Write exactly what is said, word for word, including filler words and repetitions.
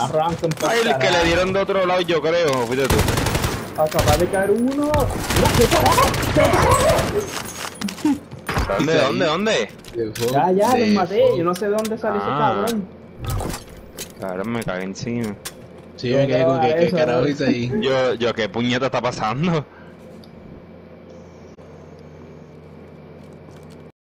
Arranca un poco. Ay, el que le dieron de otro lado, yo creo, fíjate tú. Acaba de caer uno. ¡Mira, qué carajo! ¿Dónde, dónde, dónde? Ya, ya, los maté. Yo no sé de dónde sale ese Ah. cabrón. Cabrón, me cagué encima. Sí, yo me quedé con que, ¿qué Eso, carajo eso. hice ahí? Yo, yo, ¿qué puñeta está pasando?